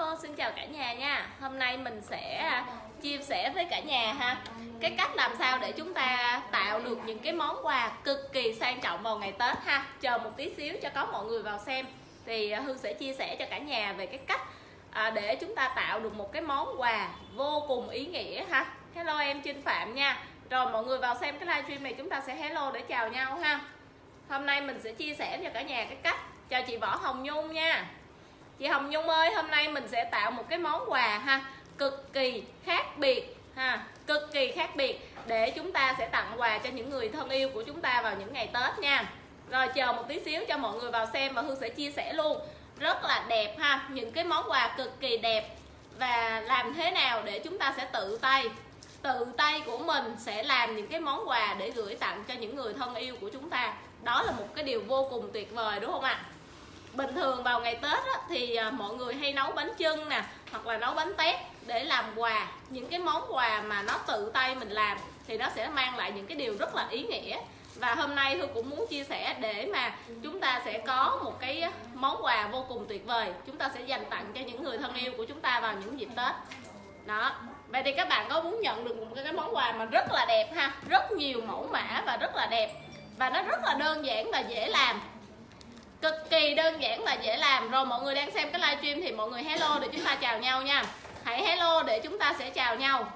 Hello, xin chào cả nhà nha. Hôm nay mình sẽ chia sẻ với cả nhà ha cái cách làm sao để chúng ta tạo được những cái món quà cực kỳ sang trọng vào ngày Tết ha. Chờ một tí xíu cho có mọi người vào xem thì Hương sẽ chia sẻ cho cả nhà về cái cách để chúng ta tạo được một cái món quà vô cùng ý nghĩa ha. Hello em Trinh Phạm nha. Rồi mọi người vào xem cái livestream này chúng ta sẽ hello để chào nhau ha. Hôm nay mình sẽ chia sẻ cho cả nhà cái cách. Chào chị Võ Hồng Nhung nha. Chị Hồng Nhung ơi, hôm nay mình sẽ tạo một cái món quà ha cực kỳ khác biệt ha, cực kỳ khác biệt để chúng ta sẽ tặng quà cho những người thân yêu của chúng ta vào những ngày Tết nha. Rồi chờ một tí xíu cho mọi người vào xem và Hương sẽ chia sẻ luôn. Rất là đẹp ha, những cái món quà cực kỳ đẹp. Và làm thế nào để chúng ta sẽ tự tay của mình sẽ làm những cái món quà để gửi tặng cho những người thân yêu của chúng ta. Đó là một cái điều vô cùng tuyệt vời đúng không ạ? Bình thường vào ngày Tết á, thì mọi người hay nấu bánh chưng nè, hoặc là nấu bánh tét để làm quà. Những cái món quà mà nó tự tay mình làm thì nó sẽ mang lại những cái điều rất là ý nghĩa. Và hôm nay Hương cũng muốn chia sẻ để mà chúng ta sẽ có một cái món quà vô cùng tuyệt vời. Chúng ta sẽ dành tặng cho những người thân yêu của chúng ta vào những dịp Tết. Đó. Vậy thì các bạn có muốn nhận được một cái món quà mà rất là đẹp ha, rất nhiều mẫu mã và rất là đẹp. Và nó rất là đơn giản và dễ làm. Cực kỳ đơn giản và dễ làm. Rồi mọi người đang xem cái livestream thì mọi người hello để chúng ta chào nhau nha. Hãy hello để chúng ta sẽ chào nhau.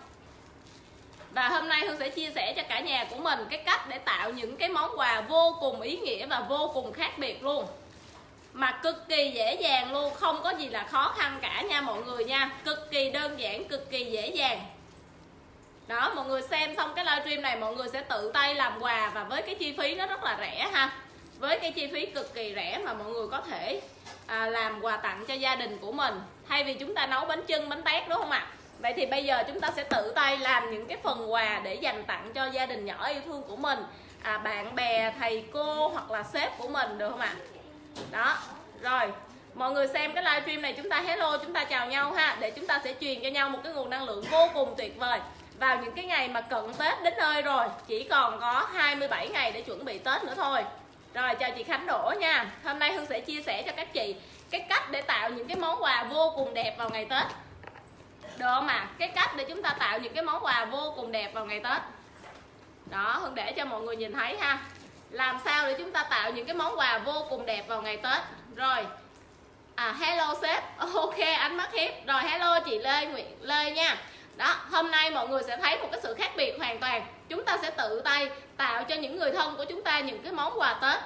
Và hôm nay Hương sẽ chia sẻ cho cả nhà của mình cái cách để tạo những cái món quà vô cùng ý nghĩa và vô cùng khác biệt luôn. Mà cực kỳ dễ dàng luôn, không có gì là khó khăn cả nha mọi người nha. Cực kỳ đơn giản, cực kỳ dễ dàng. Đó, mọi người xem xong cái livestream này mọi người sẽ tự tay làm quà và với cái chi phí nó rất là rẻ ha. Với cái chi phí cực kỳ rẻ mà mọi người có thể làm quà tặng cho gia đình của mình. Thay vì chúng ta nấu bánh chưng, bánh tét đúng không ạ? Vậy thì bây giờ chúng ta sẽ tự tay làm những cái phần quà để dành tặng cho gia đình nhỏ yêu thương của mình, bạn bè, thầy cô hoặc là sếp của mình được không ạ? Đó, rồi mọi người xem cái livestream này chúng ta hello, chúng ta chào nhau ha. Để chúng ta sẽ truyền cho nhau một cái nguồn năng lượng vô cùng tuyệt vời vào những cái ngày mà cận Tết đến nơi rồi. Chỉ còn có 27 ngày để chuẩn bị Tết nữa thôi. Rồi chào chị Khánh Đỗ nha. Hôm nay Hương sẽ chia sẻ cho các chị cái cách để tạo những cái món quà vô cùng đẹp vào ngày Tết. Được không ạ? Cái cách để chúng ta tạo những cái món quà vô cùng đẹp vào ngày Tết. Đó, Hương để cho mọi người nhìn thấy ha. Làm sao để chúng ta tạo những cái món quà vô cùng đẹp vào ngày Tết. Rồi hello sếp. Ok anh Mắt Hiếp. Rồi hello chị Lê Nguyễn Lê nha. Đó, hôm nay mọi người sẽ thấy một cái sự khác biệt hoàn toàn. Chúng ta sẽ tự tay tạo cho những người thân của chúng ta những cái món quà Tết.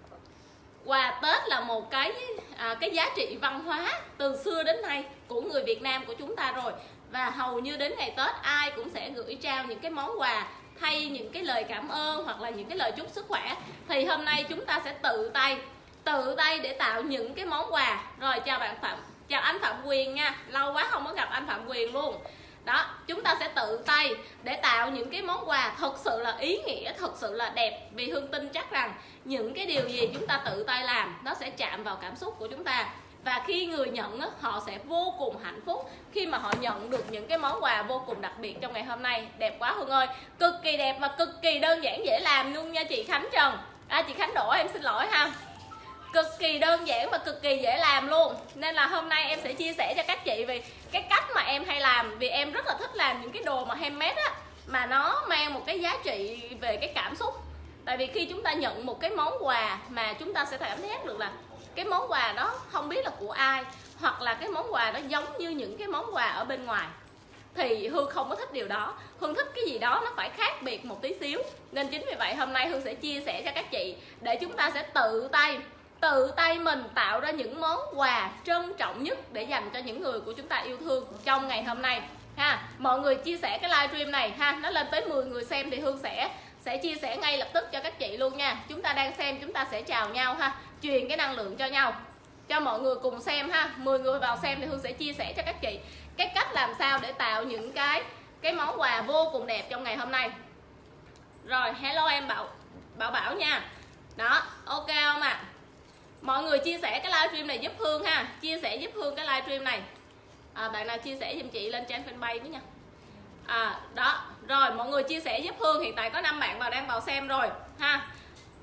Quà Tết là một cái giá trị văn hóa từ xưa đến nay của người Việt Nam của chúng ta rồi. Và hầu như đến ngày Tết ai cũng sẽ gửi trao những cái món quà thay những cái lời cảm ơn hoặc là những cái lời chúc sức khỏe. Thì hôm nay chúng ta sẽ tự tay để tạo những cái món quà. Rồi chào bạn chào anh Phạm Quyền nha. Lâu quá không có gặp anh Phạm Quyền luôn. Đó, chúng ta sẽ tự tay để tạo những cái món quà thật sự là ý nghĩa, thật sự là đẹp. Vì Hương tin chắc rằng những cái điều gì chúng ta tự tay làm nó sẽ chạm vào cảm xúc của chúng ta. Và khi người nhận họ sẽ vô cùng hạnh phúc khi mà họ nhận được những cái món quà vô cùng đặc biệt trong ngày hôm nay. Đẹp quá Hương ơi, cực kỳ đẹp và cực kỳ đơn giản dễ làm luôn nha chị Khánh Trần. Chị Khánh Đỗ em xin lỗi ha. Cực kỳ đơn giản và cực kỳ dễ làm luôn. Nên là hôm nay em sẽ chia sẻ cho các chị về cái cách mà em hay làm. Vì em rất là thích làm những cái đồ mà handmade á, mà nó mang một cái giá trị về cái cảm xúc. Tại vì khi chúng ta nhận một cái món quà mà chúng ta sẽ cảm giác được là cái món quà đó không biết là của ai, hoặc là cái món quà đó giống như những cái món quà ở bên ngoài, thì Hương không có thích điều đó. Hương thích cái gì đó nó phải khác biệt một tí xíu. Nên chính vì vậy hôm nay Hương sẽ chia sẻ cho các chị để chúng ta sẽ tự tay mình tạo ra những món quà trân trọng nhất để dành cho những người của chúng ta yêu thương trong ngày hôm nay ha. Mọi người chia sẻ cái livestream này ha, nó lên tới 10 người xem thì Hương sẽ chia sẻ ngay lập tức cho các chị luôn nha. Chúng ta đang xem chúng ta sẽ chào nhau ha, truyền cái năng lượng cho nhau, cho mọi người cùng xem ha. 10 người vào xem thì Hương sẽ chia sẻ cho các chị cái cách làm sao để tạo những cái món quà vô cùng đẹp trong ngày hôm nay. Rồi hello em Bảo nha. Đó, ok không ạ? Mọi người chia sẻ cái livestream này giúp Hương ha, chia sẻ giúp Hương cái livestream này. Bạn nào chia sẻ giùm chị lên trang fanpage với nha. Đó, rồi mọi người chia sẻ giúp Hương, hiện tại có 5 bạn đang vào xem rồi ha.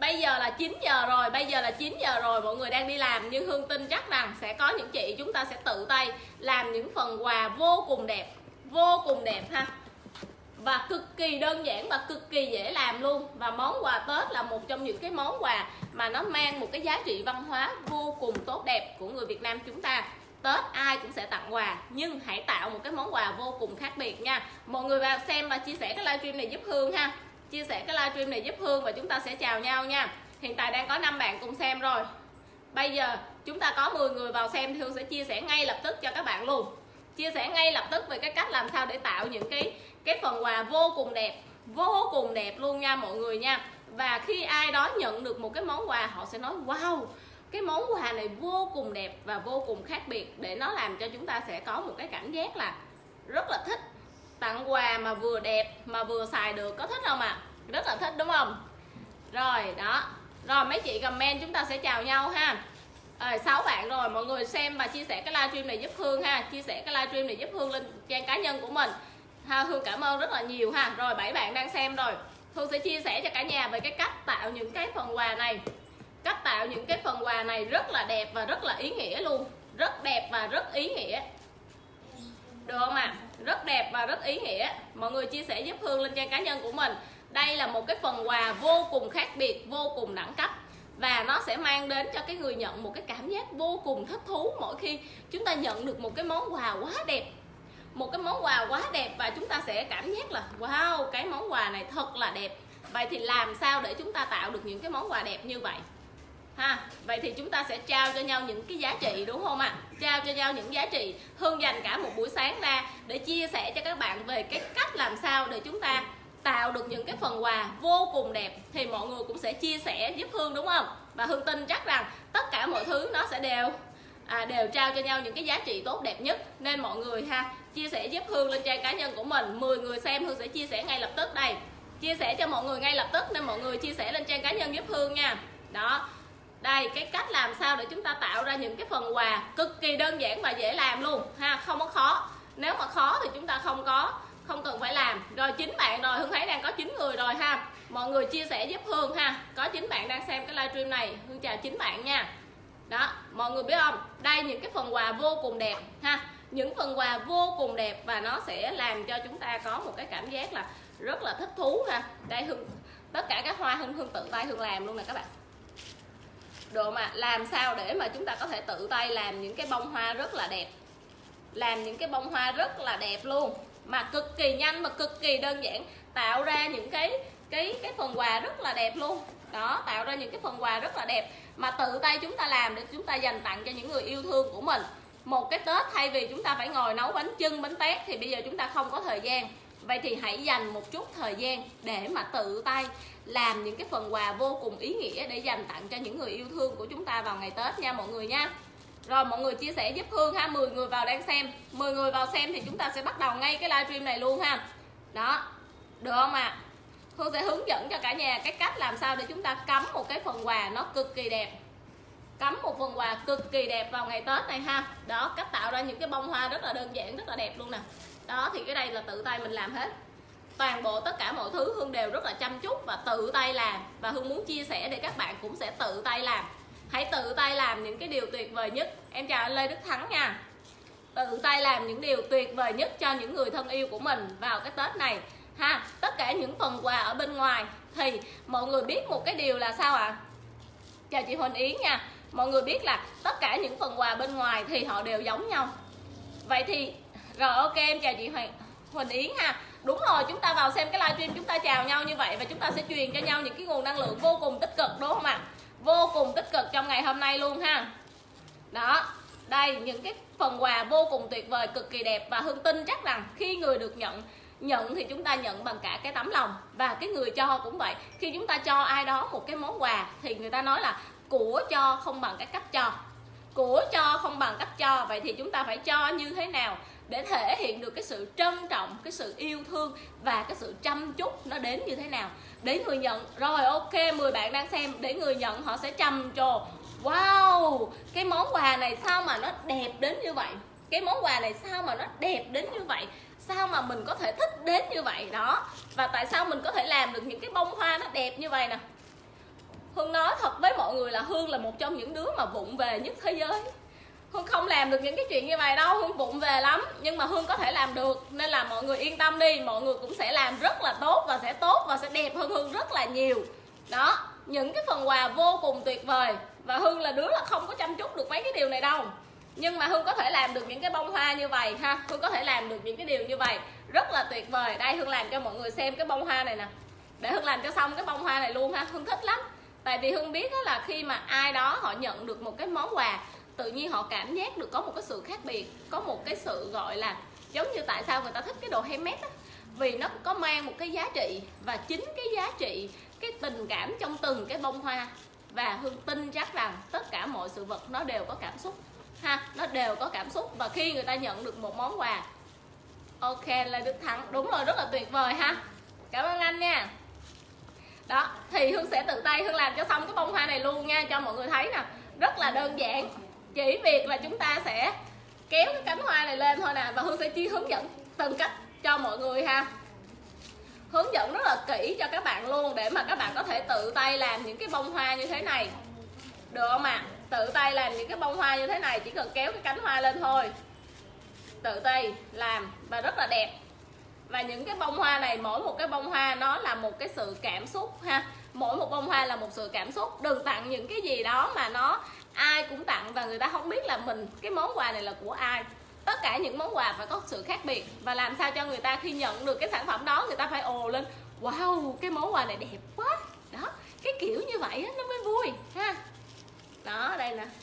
Bây giờ là 9 giờ rồi, bây giờ là 9 giờ rồi, mọi người đang đi làm, nhưng Hương tin chắc rằng sẽ có những chị chúng ta sẽ tự tay làm những phần quà vô cùng đẹp ha. Và cực kỳ đơn giản và cực kỳ dễ làm luôn. Và món quà Tết là một trong những cái món quà mà nó mang một cái giá trị văn hóa vô cùng tốt đẹp của người Việt Nam chúng ta. Tết ai cũng sẽ tặng quà, nhưng hãy tạo một cái món quà vô cùng khác biệt nha. Mọi người vào xem và chia sẻ cái livestream này giúp Hương ha. Chia sẻ cái livestream này giúp Hương và chúng ta sẽ chào nhau nha. Hiện tại đang có 5 bạn cùng xem rồi. Bây giờ chúng ta có 10 người vào xem thì Hương sẽ chia sẻ ngay lập tức cho các bạn luôn. Chia sẻ ngay lập tức về cái cách làm sao để tạo những cái phần quà vô cùng đẹp luôn nha mọi người nha. Và khi ai đó nhận được một cái món quà, họ sẽ nói wow, cái món quà này vô cùng đẹp và vô cùng khác biệt, để nó làm cho chúng ta sẽ có một cái cảm giác là rất là thích. Tặng quà mà vừa đẹp mà vừa xài được, có thích không ạ? Rất là thích đúng không? Rồi đó. Rồi mấy chị comment chúng ta sẽ chào nhau ha. 6 bạn rồi, mọi người xem và chia sẻ cái livestream này giúp Hương ha. Chia sẻ cái livestream này giúp Hương lên trang cá nhân của mình ha. Hương cảm ơn rất là nhiều ha. Rồi 7 bạn đang xem rồi. Hương sẽ chia sẻ cho cả nhà về cái cách tạo những cái phần quà này. Cách tạo những cái phần quà này rất là đẹp và rất là ý nghĩa luôn. Rất đẹp và rất ý nghĩa. Được không ạ? Rất đẹp và rất ý nghĩa. Mọi người chia sẻ giúp Hương lên trang cá nhân của mình. Đây là một cái phần quà vô cùng khác biệt, vô cùng đẳng cấp. Và nó sẽ mang đến cho cái người nhận một cái cảm giác vô cùng thích thú mỗi khi chúng ta nhận được một cái món quà quá đẹp. Một cái món quà quá đẹp và chúng ta sẽ cảm giác là wow, cái món quà này thật là đẹp. Vậy thì làm sao để chúng ta tạo được những cái món quà đẹp như vậy? Ha, vậy thì chúng ta sẽ trao cho nhau những cái giá trị đúng không ạ? Trao cho nhau những giá trị. Hương dành cả một buổi sáng ra để chia sẻ cho các bạn về cái cách làm sao để chúng ta tạo được những cái phần quà vô cùng đẹp. Thì mọi người cũng sẽ chia sẻ giúp Hương đúng không? Và Hương tin chắc rằng tất cả mọi thứ nó sẽ đều trao cho nhau những cái giá trị tốt đẹp nhất. Nên mọi người ha, chia sẻ giúp Hương lên trang cá nhân của mình. 10 người xem Hương sẽ chia sẻ ngay lập tức đây. Chia sẻ cho mọi người ngay lập tức, nên mọi người chia sẻ lên trang cá nhân giúp Hương nha. Đó. Đây, cái cách làm sao để chúng ta tạo ra những cái phần quà cực kỳ đơn giản và dễ làm luôn ha, không có khó. Nếu mà khó thì chúng ta không cần phải làm. Rồi 9 bạn rồi, Hương thấy đang có 9 người rồi ha. Mọi người chia sẻ giúp Hương ha. Có 9 bạn đang xem cái livestream này. Hương chào 9 bạn nha. Đó, mọi người biết không? Đây những cái phần quà vô cùng đẹp ha. Những phần quà vô cùng đẹp và nó sẽ làm cho chúng ta có một cái cảm giác là rất là thích thú ha. Đây Hương, tất cả các hoa Hương tự tay Hương làm luôn nè các bạn. Được mà, làm sao để mà chúng ta có thể tự tay làm những cái bông hoa rất là đẹp. Làm những cái bông hoa rất là đẹp luôn, mà cực kỳ nhanh và cực kỳ đơn giản, tạo ra những cái phần quà rất là đẹp luôn. Đó, tạo ra những cái phần quà rất là đẹp mà tự tay chúng ta làm để chúng ta dành tặng cho những người yêu thương của mình. Một cái Tết thay vì chúng ta phải ngồi nấu bánh chưng, bánh tét thì bây giờ chúng ta không có thời gian. Vậy thì hãy dành một chút thời gian để mà tự tay làm những cái phần quà vô cùng ý nghĩa để dành tặng cho những người yêu thương của chúng ta vào ngày Tết nha mọi người nha. Rồi mọi người chia sẻ giúp Hương ha. 10 người vào đang xem, 10 người vào xem thì chúng ta sẽ bắt đầu ngay cái livestream này luôn ha. Đó, được không ạ? Hương sẽ hướng dẫn cho cả nhà cái cách làm sao để chúng ta cắm một cái phần quà nó cực kỳ đẹp. Cắm một phần quà cực kỳ đẹp vào ngày Tết này ha. Đó, cách tạo ra những cái bông hoa rất là đơn giản, rất là đẹp luôn nè. Đó, thì cái đây là tự tay mình làm hết. Toàn bộ tất cả mọi thứ Hương đều rất là chăm chút và tự tay làm. Và Hương muốn chia sẻ để các bạn cũng sẽ tự tay làm. Hãy tự tay làm những cái điều tuyệt vời nhất. Em chào anh Lê Đức Thắng nha. Tự tay làm những điều tuyệt vời nhất cho những người thân yêu của mình vào cái Tết này ha. Tất cả những phần quà ở bên ngoài thì mọi người biết một cái điều là sao ạ? Chào chị Huỳnh Yến nha. Mọi người biết là tất cả những phần quà bên ngoài thì họ đều giống nhau. Vậy thì rồi ok, em chào chị Huỳnh Yến ha. Đúng rồi, chúng ta vào xem cái livestream chúng ta chào nhau như vậy và chúng ta sẽ truyền cho nhau những cái nguồn năng lượng vô cùng tích cực đúng không ạ? Vô cùng tích cực trong ngày hôm nay luôn ha. Đó, đây những cái phần quà vô cùng tuyệt vời, cực kỳ đẹp. Và Hương tin chắc rằng khi người được nhận thì chúng ta nhận bằng cả cái tấm lòng. Và cái người cho cũng vậy. Khi chúng ta cho ai đó một cái món quà thì người ta nói là của cho không bằng cái cách cho. Của cho không bằng cách cho. Vậy thì chúng ta phải cho như thế nào để thể hiện được cái sự trân trọng, cái sự yêu thương và cái sự chăm chút nó đến như thế nào để người nhận. Rồi ok, 10 bạn đang xem, để người nhận họ sẽ trầm trồ, wow, cái món quà này sao mà nó đẹp đến như vậy, cái món quà này sao mà nó đẹp đến như vậy, sao mà mình có thể thích đến như vậy đó. Và tại sao mình có thể làm được những cái bông hoa nó đẹp như vậy nè. Hương nói thật với mọi người là Hương là một trong những đứa mà vụng về nhất thế giới. Hương không làm được những cái chuyện như vậy đâu, Hương vụng về lắm. Nhưng mà Hương có thể làm được, nên là mọi người yên tâm đi. Mọi người cũng sẽ làm rất là tốt và sẽ đẹp hơn Hương rất là nhiều. Đó, những cái phần quà vô cùng tuyệt vời. Và Hương là đứa là không có chăm chút được mấy cái điều này đâu. Nhưng mà Hương có thể làm được những cái bông hoa như vậy ha. Hương có thể làm được những cái điều như vậy rất là tuyệt vời. Đây Hương làm cho mọi người xem cái bông hoa này nè. Để Hương làm cho xong cái bông hoa này luôn ha. Hương thích lắm. Tại vì Hương biết là khi mà ai đó họ nhận được một cái món quà, tự nhiên họ cảm giác được có một cái sự khác biệt, có một cái sự gọi là giống như tại sao người ta thích cái đồ handmade á, vì nó có mang một cái giá trị, và chính cái giá trị, cái tình cảm trong từng cái bông hoa. Và Hương tin chắc rằng tất cả mọi sự vật nó đều có cảm xúc ha, nó đều có cảm xúc. Và khi người ta nhận được một món quà, ok Lê Đức Thắng, đúng rồi, rất là tuyệt vời ha, cảm ơn anh nha. Đó, thì Hương sẽ tự tay Hương làm cho xong cái bông hoa này luôn nha, cho mọi người thấy nè, rất là đơn giản. Chỉ việc là chúng ta sẽ kéo cái cánh hoa này lên thôi nè, và Hương sẽ hướng dẫn từng cách cho mọi người ha. Hướng dẫn rất là kỹ cho các bạn luôn, để mà các bạn có thể tự tay làm những cái bông hoa như thế này, được không ạ? Tự tay làm những cái bông hoa như thế này, chỉ cần kéo cái cánh hoa lên thôi, tự tay làm và rất là đẹp. Và những cái bông hoa này, mỗi một cái bông hoa nó là một cái sự cảm xúc ha. Mỗi một bông hoa là một sự cảm xúc. Đừng tặng những cái gì đó mà nó ai cũng tặng và người ta không biết là cái món quà này là của ai. Tất cả những món quà phải có sự khác biệt, và làm sao cho người ta khi nhận được cái sản phẩm đó, người ta phải ồ lên, wow, cái món quà này đẹp quá. Đó, cái kiểu như vậy nó mới vui ha. Đó, đây nè.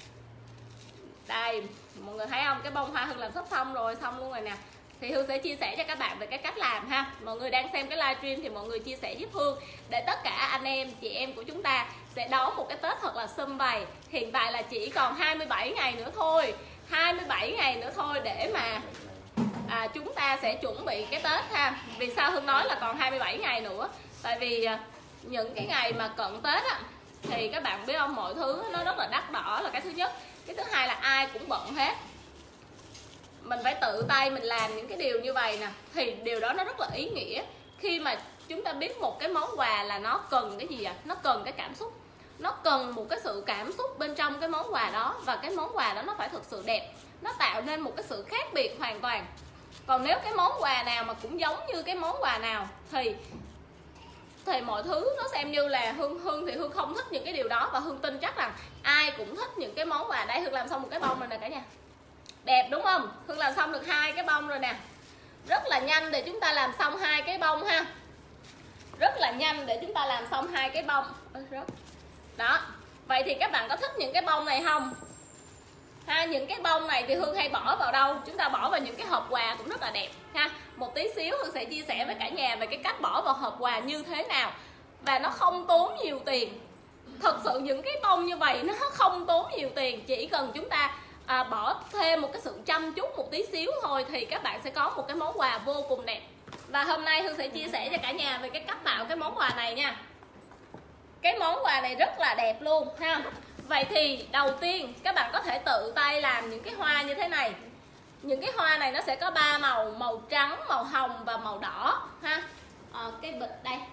Đây, mọi người thấy không? Cái bông hoa Hương làm sắp xong rồi, xong luôn rồi nè. Thì Hương sẽ chia sẻ cho các bạn về cái cách làm ha. Mọi người đang xem cái livestream thì mọi người chia sẻ giúp Hương, để tất cả anh em, chị em của chúng ta sẽ đón một cái Tết thật là sum vầy. Hiện tại là chỉ còn 27 ngày nữa thôi, 27 ngày nữa thôi để mà chúng ta sẽ chuẩn bị cái Tết ha. Vì sao Hương nói là còn 27 ngày nữa? Tại vì những cái ngày mà cận Tết á, thì các bạn biết không, mọi thứ nó rất là đắt đỏ là cái thứ nhất. Cái thứ hai là ai cũng bận hết, mình phải tự tay mình làm những cái điều như vậy nè, thì điều đó nó rất là ý nghĩa. Khi mà chúng ta biết một cái món quà là nó cần cái gì nó cần cái cảm xúc, nó cần một cái sự cảm xúc bên trong cái món quà đó, và cái món quà đó nó phải thực sự đẹp, nó tạo nên một cái sự khác biệt hoàn toàn. Còn nếu cái món quà nào mà cũng giống như cái món quà nào thì mọi thứ nó xem như là Hương thì Hương không thích những cái điều đó. Và Hương tin chắc rằng ai cũng thích những cái món quà. Đây Hương làm xong một cái bông rồi nè cả nhà, đẹp đúng không? Hương làm xong được 2 cái bông rồi nè. Rất là nhanh để chúng ta làm xong 2 cái bông ha. Rất là nhanh để chúng ta làm xong 2 cái bông. Đó. Vậy thì các bạn có thích những cái bông này không? Ha, những cái bông này thì Hương hay bỏ vào đâu? Chúng ta bỏ vào những cái hộp quà cũng rất là đẹp ha. Một tí xíu Hương sẽ chia sẻ với cả nhà về cái cách bỏ vào hộp quà như thế nào, và nó không tốn nhiều tiền. Thật sự những cái bông như vậy nó không tốn nhiều tiền, chỉ cần chúng ta bỏ thêm một cái sự chăm chút một tí xíu thôi, thì các bạn sẽ có một cái món quà vô cùng đẹp. Và hôm nay Hương sẽ chia sẻ cho cả nhà về cái cách tạo cái món quà này nha. Cái món quà này rất là đẹp luôn ha. Vậy thì đầu tiên các bạn có thể tự tay làm những cái hoa như thế này. Những cái hoa này nó sẽ có 3 màu, màu trắng, màu hồng và màu đỏ ha. Cái bịch đây,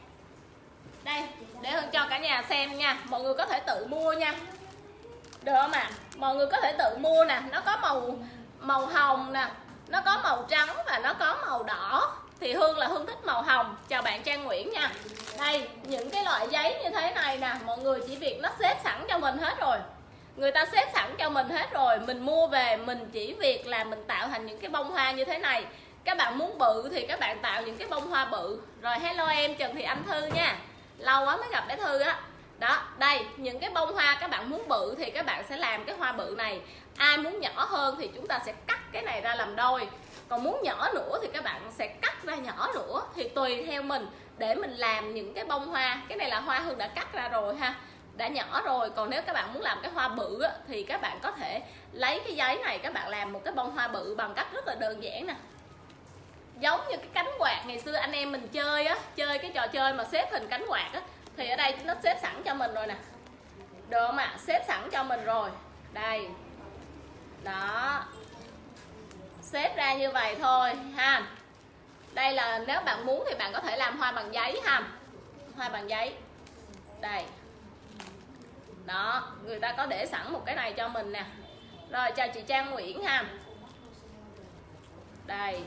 đây để Hương cho cả nhà xem nha. Mọi người có thể tự mua nha, được không ạ? Mọi người có thể tự mua nè. Nó có màu hồng nè, nó có màu trắng và nó có màu đỏ. Thì Hương là Hương thích màu hồng. Chào bạn Trang Nguyễn nha. Đây, những cái loại giấy như thế này nè, mọi người chỉ việc nó xếp sẵn cho mình hết rồi. Người ta xếp sẵn cho mình hết rồi. Mình mua về, mình chỉ việc là mình tạo thành những cái bông hoa như thế này. Các bạn muốn bự thì các bạn tạo những cái bông hoa bự. Rồi hello em Trần Thị Anh Thư nha. Lâu quá mới gặp bé Thư á. Đó, đây, những cái bông hoa các bạn muốn bự thì các bạn sẽ làm cái hoa bự này. Ai muốn nhỏ hơn thì chúng ta sẽ cắt cái này ra làm đôi. Còn muốn nhỏ nữa thì các bạn sẽ cắt ra nhỏ nữa. Thì tùy theo mình để mình làm những cái bông hoa. Cái này là hoa Hương đã cắt ra rồi ha, đã nhỏ rồi. Còn nếu các bạn muốn làm cái hoa bự á, thì các bạn có thể lấy cái giấy này, các bạn làm một cái bông hoa bự bằng cách rất là đơn giản nè. Giống như cái cánh quạt ngày xưa anh em mình chơi á, chơi cái trò chơi mà xếp hình cánh quạt á, thì ở đây nó xếp sẵn cho mình rồi nè, được không ạ? Xếp sẵn cho mình rồi. Đây. Đó. Xếp ra như vậy thôi ha. Đây là nếu bạn muốn thì bạn có thể làm hoa bằng giấy ha. Hoa bằng giấy. Đây. Đó, người ta có để sẵn một cái này cho mình nè. Rồi chào chị Trang Nguyễn ha. Đây.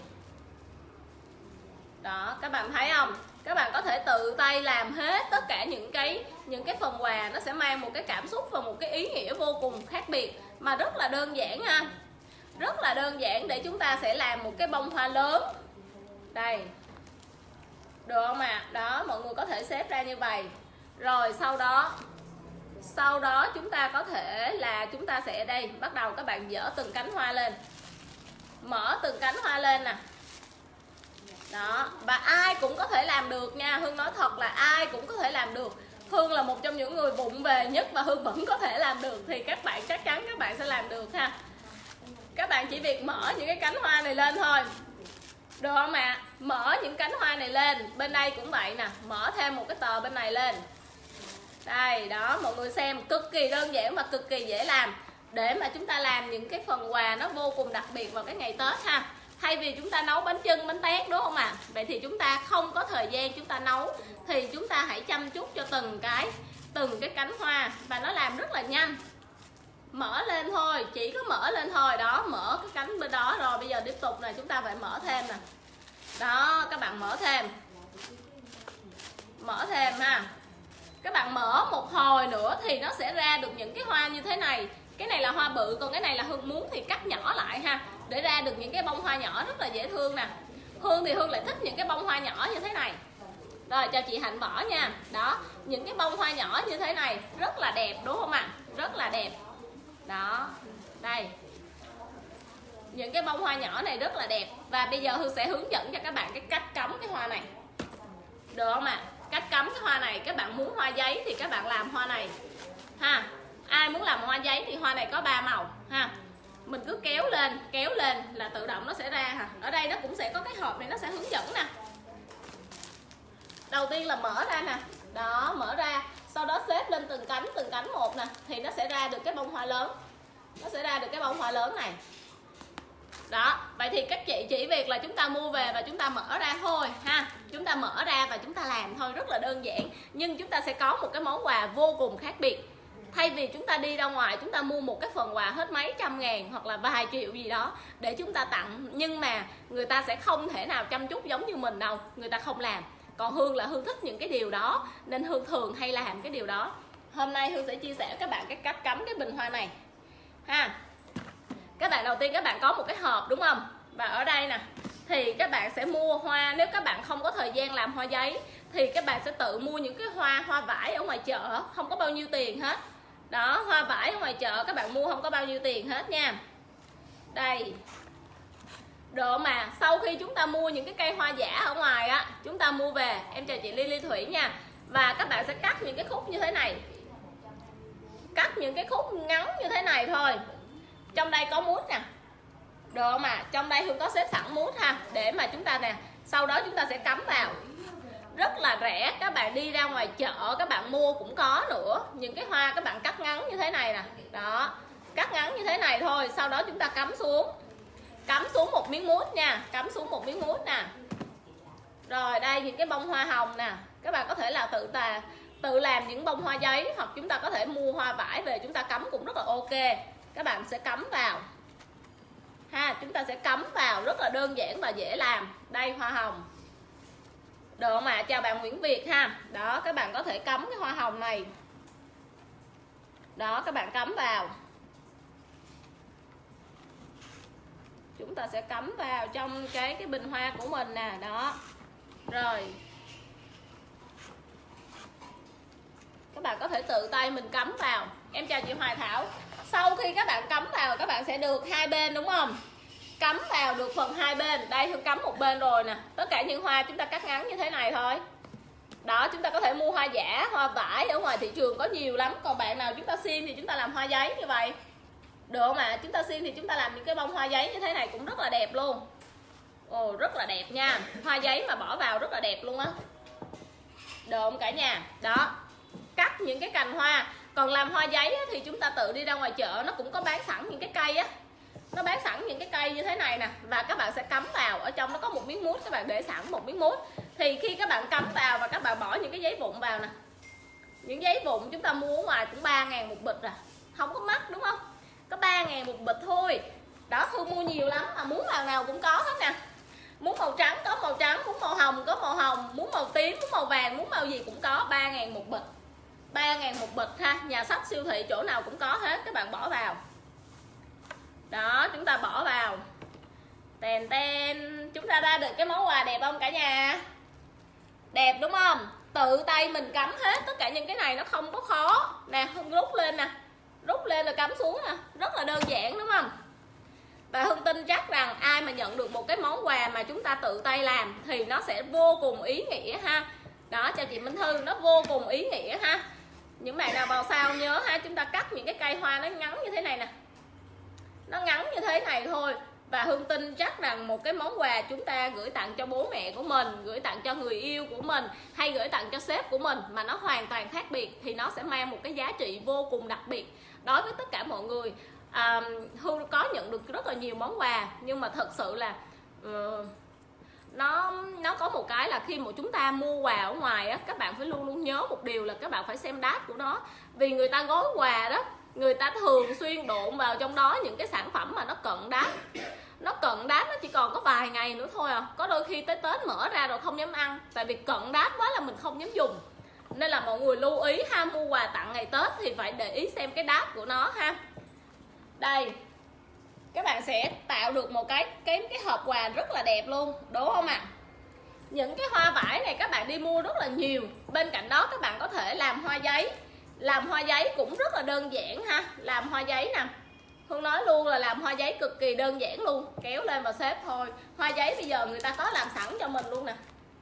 Đó, các bạn thấy không? Các bạn có thể tự tay làm hết tất cả những cái phần quà, nó sẽ mang một cái cảm xúc và một cái ý nghĩa vô cùng khác biệt mà rất là đơn giản ha. Rất là đơn giản để chúng ta sẽ làm một cái bông hoa lớn. Đây. Được không ạ? Đó, mọi người có thể xếp ra như vậy. Rồi sau đó chúng ta có thể là chúng ta sẽ đây, bắt đầu các bạn dỡ từng cánh hoa lên. Mở từng cánh hoa lên nè. Đó, và ai cũng có thể làm được nha. Hương nói thật là ai cũng có thể làm được. Hương là một trong những người vụng về nhất và Hương vẫn có thể làm được. Thì các bạn chắc chắn các bạn sẽ làm được ha. Các bạn chỉ việc mở những cái cánh hoa này lên thôi. Được không ạ? Mở những cánh hoa này lên. Bên đây cũng vậy nè. Mở thêm một cái tờ bên này lên. Đây, đó, mọi người xem. Cực kỳ đơn giản và cực kỳ dễ làm. Để mà chúng ta làm những cái phần quà nó vô cùng đặc biệt vào cái ngày Tết ha. Thay vì chúng ta nấu bánh chưng, bánh tét đúng không ạ? Vậy thì chúng ta không có thời gian chúng ta nấu. Thì chúng ta hãy chăm chút cho từng cái cánh hoa. Và nó làm rất là nhanh. Mở lên thôi, chỉ có mở lên thôi. Đó, mở cái cánh bên đó. Rồi bây giờ tiếp tục nè, chúng ta phải mở thêm nè. Đó, các bạn mở thêm. Mở thêm ha. Các bạn mở một hồi nữa thì nó sẽ ra được những cái hoa như thế này. Cái này là hoa bự, còn cái này là Hương muốn thì cắt nhỏ lại ha, để ra được những cái bông hoa nhỏ rất là dễ thương nè. Hương thì Hương lại thích những cái bông hoa nhỏ như thế này. Rồi cho chị Hạnh bỏ nha. Đó, những cái bông hoa nhỏ như thế này rất là đẹp đúng không ạ? Rất là đẹp. Đó, đây. Những cái bông hoa nhỏ này rất là đẹp. Và bây giờ Hương sẽ hướng dẫn cho các bạn cái cách cắm cái hoa này. Được không ạ? Cách cắm cái hoa này, các bạn muốn hoa giấy thì các bạn làm hoa này ha. Ai muốn làm hoa giấy thì hoa này có 3 màu ha. Mình cứ kéo lên là tự động nó sẽ ra ha. Ở đây nó cũng sẽ có cái hộp này, nó sẽ hướng dẫn nè. Đầu tiên là mở ra nè. Đó, mở ra. Sau đó xếp lên từng cánh một nè. Thì nó sẽ ra được cái bông hoa lớn. Nó sẽ ra được cái bông hoa lớn này. Đó, vậy thì các chị chỉ việc là chúng ta mua về và chúng ta mở ra thôi ha. Chúng ta mở ra và chúng ta làm thôi, rất là đơn giản. Nhưng chúng ta sẽ có một cái món quà vô cùng khác biệt. Thay vì chúng ta đi ra ngoài chúng ta mua một cái phần quà hết mấy trăm ngàn hoặc là vài triệu gì đó để chúng ta tặng, nhưng mà người ta sẽ không thể nào chăm chút giống như mình đâu, người ta không làm. Còn Hương là Hương thích những cái điều đó nên Hương thường hay làm cái điều đó. Hôm nay Hương sẽ chia sẻ với các bạn cái cách cắm cái bình hoa này ha. Các bạn đầu tiên các bạn có một cái hộp đúng không? Và ở đây nè thì các bạn sẽ mua hoa. Nếu các bạn không có thời gian làm hoa giấy thì các bạn sẽ tự mua những cái hoa vải ở ngoài chợ, không có bao nhiêu tiền hết. Đó, hoa vải ở ngoài chợ các bạn mua không có bao nhiêu tiền hết nha. Đây. Độ mà sau khi chúng ta mua những cái cây hoa giả ở ngoài á, chúng ta mua về, em chào chị Lily Thủy nha. Và các bạn sẽ cắt những cái khúc như thế này. Cắt những cái khúc ngắn như thế này thôi. Trong đây có mút nè. Được không ạ? Trong đây Hương có xếp sẵn mút ha, để mà chúng ta nè, sau đó chúng ta sẽ cắm vào. Rất là rẻ, các bạn đi ra ngoài chợ các bạn mua cũng có nữa. Những cái hoa các bạn cắt ngắn như thế này nè. Đó, cắt ngắn như thế này thôi. Sau đó chúng ta cắm xuống. Cắm xuống một miếng mút nha. Cắm xuống một miếng mút nè. Rồi đây những cái bông hoa hồng nè. Các bạn có thể là tự làm những bông hoa giấy, hoặc chúng ta có thể mua hoa vải về chúng ta cắm cũng rất là ok. Các bạn sẽ cắm vào ha, chúng ta sẽ cắm vào rất là đơn giản và dễ làm. Đây hoa hồng. Được không ạ? Chào bạn Nguyễn Việt ha. Đó, các bạn có thể cắm cái hoa hồng này. Đó, các bạn cắm vào. Chúng ta sẽ cắm vào trong cái bình hoa của mình nè. Đó. Rồi. Các bạn có thể tự tay mình cắm vào. Em chào chị Hoài Thảo. Sau khi các bạn cắm vào các bạn sẽ được hai bên đúng không? Cắm vào được phần hai bên. Đây Hương cắm một bên rồi nè. Tất cả những hoa chúng ta cắt ngắn như thế này thôi. Đó, chúng ta có thể mua hoa giả, hoa vải ở ngoài thị trường có nhiều lắm. Còn bạn nào chúng ta xiên thì chúng ta làm hoa giấy như vậy. Được không ạ? Chúng ta xiên thì chúng ta làm những cái bông hoa giấy như thế này cũng rất là đẹp luôn. Ồ, rất là đẹp nha. Hoa giấy mà bỏ vào rất là đẹp luôn á. Được không cả nhà? Đó, cắt những cái cành hoa. Còn làm hoa giấy thì chúng ta tự đi ra ngoài chợ, nó cũng có bán sẵn những cái cây á. Nó bán sẵn những cái cây như thế này nè. Và các bạn sẽ cắm vào. Ở trong nó có một miếng mút. Các bạn để sẵn một miếng mút. Thì khi các bạn cắm vào và các bạn bỏ những cái giấy vụn vào nè, Những giấy vụn chúng ta mua ở ngoài cũng 3.000 một bịch à, không có mắc đúng không, có 3.000 một bịch thôi. Đó, Hương mua nhiều lắm mà muốn màu nào cũng có hết nè. Muốn màu trắng có màu trắng, muốn màu hồng có màu hồng, muốn màu tím, muốn màu vàng, muốn màu gì cũng có. 3.000 một bịch, 3.000 một bịch ha. Nhà sách siêu thị chỗ nào cũng có hết, các bạn bỏ vào. Đó, chúng ta bỏ vào. Tèn ten, chúng ta ra được cái món quà đẹp không cả nhà? Đẹp đúng không? Tự tay mình cắm hết, tất cả những cái này nó không có khó. Nè, rút lên nè, rút lên rồi cắm xuống nè, rất là đơn giản đúng không? Và Hương tin chắc rằng ai mà nhận được một cái món quà mà chúng ta tự tay làm thì nó sẽ vô cùng ý nghĩa ha. Đó, chào chị Minh Thư, nó vô cùng ý nghĩa ha. Những bạn nào vào sao nhớ ha, chúng ta cắt những cái cây hoa nó ngắn như thế này nè, nó ngắn như thế này thôi. Và Hương tin chắc rằng một cái món quà chúng ta gửi tặng cho bố mẹ của mình, gửi tặng cho người yêu của mình, hay gửi tặng cho sếp của mình mà nó hoàn toàn khác biệt thì nó sẽ mang một cái giá trị vô cùng đặc biệt đối với tất cả mọi người. Hương có nhận được rất là nhiều món quà, nhưng mà thật sự là nó có một cái là khi mà chúng ta mua quà ở ngoài á, các bạn phải luôn luôn nhớ một điều là các bạn phải xem đát của nó. Vì người ta gói quà đó, người ta thường xuyên độn vào trong đó những cái sản phẩm mà nó cận đát. Nó cận đát, nó chỉ còn có vài ngày nữa thôi à. Có đôi khi tới Tết mở ra rồi không dám ăn, tại vì cận đát quá là mình không dám dùng. Nên là mọi người lưu ý ha, mua quà tặng ngày Tết thì phải để ý xem cái đát của nó ha. Đây, các bạn sẽ tạo được một cái hộp quà rất là đẹp luôn, đúng không ạ? Những cái hoa vải này các bạn đi mua rất là nhiều. Bên cạnh đó các bạn có thể làm hoa giấy. Làm hoa giấy cũng rất là đơn giản ha. Làm hoa giấy nè, Hương nói luôn là làm hoa giấy cực kỳ đơn giản luôn, kéo lên và xếp thôi. Hoa giấy bây giờ người ta có làm sẵn cho mình luôn nè.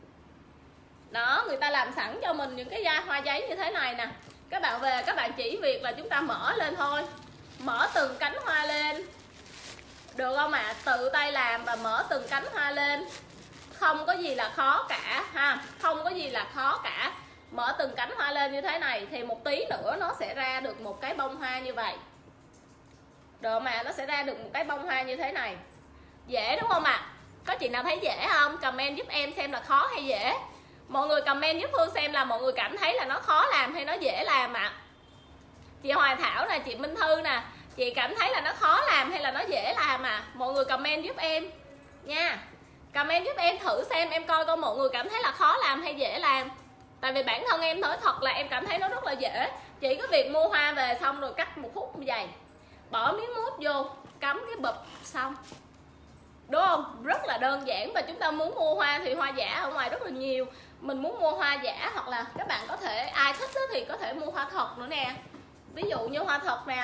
Đó, người ta làm sẵn cho mình những cái hoa giấy như thế này nè. Các bạn về các bạn chỉ việc là chúng ta mở lên thôi, mở từng cánh hoa lên, được không ạ? Tự tay làm và mở từng cánh hoa lên, không có gì là khó cả ha, không có gì là khó cả. Mở từng cánh hoa lên như thế này thì một tí nữa nó sẽ ra được một cái bông hoa như vậy, được mà, nó sẽ ra được một cái bông hoa như thế này. Dễ đúng không ạ? Có chị nào thấy dễ không? Comment giúp em xem là khó hay dễ. Mọi người comment giúp Hương xem là mọi người cảm thấy là nó khó làm hay nó dễ làm ạ. Chị Hoài Thảo nè, chị Minh Thư nè, chị cảm thấy là nó khó làm hay là nó dễ làm à? Mọi người comment giúp em nha. Comment giúp em thử xem, em coi mọi người cảm thấy là khó làm hay dễ làm. Tại vì bản thân em nói thật là em cảm thấy nó rất là dễ. Chỉ có việc mua hoa về xong rồi cắt một khúc như vậy, bỏ miếng mút vô, cắm cái bụp xong, đúng không? Rất là đơn giản. Và chúng ta muốn mua hoa thì hoa giả ở ngoài rất là nhiều. Mình muốn mua hoa giả, hoặc là các bạn có thể, ai thích thì có thể mua hoa thật nữa nè. Ví dụ như hoa thật nè,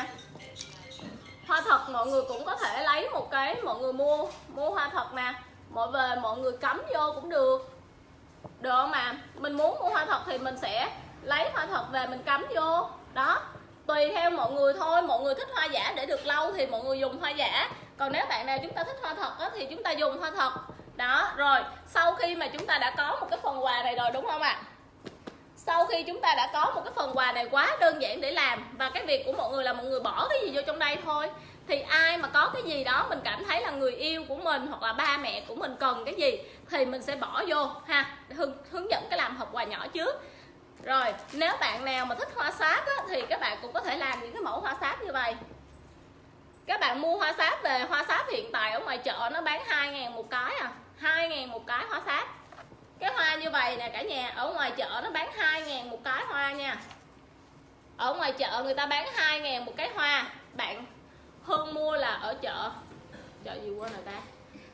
hoa thật mọi người cũng có thể lấy một cái, mọi người mua hoa thật nè, mọi người cắm vô cũng được, được không ạ? Mình muốn mua hoa thật thì mình sẽ lấy hoa thật về mình cắm vô. Đó, tùy theo mọi người thôi. Mọi người thích hoa giả để được lâu thì mọi người dùng hoa giả, còn nếu bạn nào chúng ta thích hoa thật á, thì chúng ta dùng hoa thật. Đó, rồi sau khi mà chúng ta đã có một cái phần quà này rồi, đúng không ạ? Sau khi chúng ta đã có một cái phần quà này quá đơn giản để làm, và cái việc của mọi người là mọi người bỏ cái gì vô trong đây thôi. Thì ai mà có cái gì đó mình cảm thấy là người yêu của mình hoặc là ba mẹ của mình cần cái gì thì mình sẽ bỏ vô ha. Hướng dẫn cái làm hộp quà nhỏ trước. Rồi nếu bạn nào mà thích hoa sáp á, thì các bạn cũng có thể làm những cái mẫu hoa sáp như vậy. Các bạn mua hoa sáp về, hoa sáp hiện tại ở ngoài chợ nó bán 2.000 một cái à, 2.000 một cái hoa sáp. Cái hoa như vậy nè cả nhà, ở ngoài chợ nó bán 2.000 một cái hoa nha. Ở ngoài chợ người ta bán 2.000 một cái hoa. Bạn Hương mua là ở chợ gì quên rồi ta,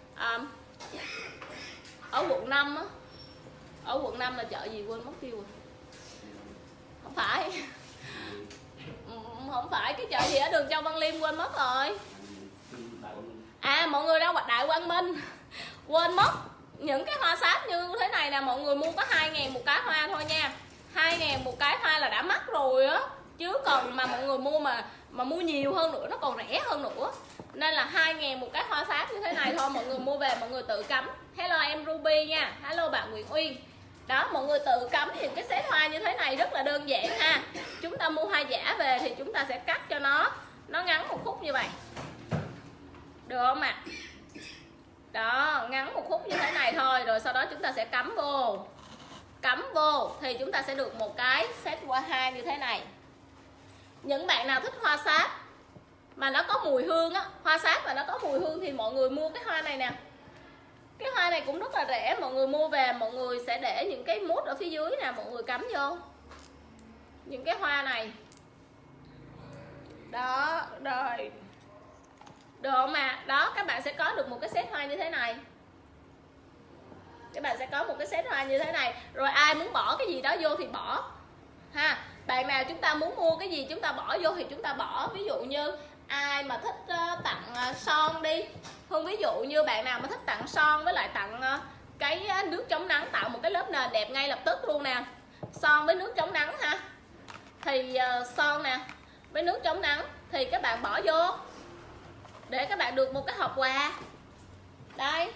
ở quận 5 á. Ở quận 5 là chợ gì quên mất tiêu rồi. Không phải cái chợ gì ở đường Châu Văn Liêm quên mất rồi. À, mọi người ra Đại Quang Minh quên mất. Những cái hoa sáp như thế này nè, mọi người mua có 2.000 một cái hoa thôi nha. 2.000 một cái hoa là đã mắc rồi á, chứ còn mà mọi người mua mà mua nhiều hơn nữa nó còn rẻ hơn nữa. Nên là 2.000 một cái hoa sáp như thế này thôi, mọi người mua về mọi người tự cắm. Hello em Ruby nha, hello bạn Nguyễn Uyên. Đó, mọi người tự cắm những cái set hoa như thế này rất là đơn giản ha. Chúng ta mua hoa giả về thì chúng ta sẽ cắt cho nó ngắn một khúc như vậy, được không ạ? Đó, ngắn một khúc như thế này thôi, rồi sau đó chúng ta sẽ cắm vô. cắm vô thì chúng ta sẽ được một cái set hoa như thế này. Những bạn nào thích hoa sáp mà nó có mùi hương á, hoa sáp mà nó có mùi hương thì mọi người mua cái hoa này nè. Cái hoa này cũng rất là rẻ, mọi người mua về mọi người sẽ để những cái mút ở phía dưới nè, mọi người cắm vô những cái hoa này đó. Rồi được không ạ? Đó, các bạn sẽ có được một cái set hoa như thế này. Các bạn sẽ có một cái set hoa như thế này. Rồi ai muốn bỏ cái gì đó vô thì bỏ ha. Bạn nào chúng ta muốn mua cái gì chúng ta bỏ vô thì chúng ta bỏ. Ví dụ như ai mà thích tặng son đi, Hương ví dụ như bạn nào mà thích tặng son với lại tặng cái nước chống nắng, tạo một cái lớp nền đẹp ngay lập tức luôn nè. Son với nước chống nắng ha. Thì son nè với nước chống nắng thì các bạn bỏ vô để các bạn được một cái hộp quà. Đây.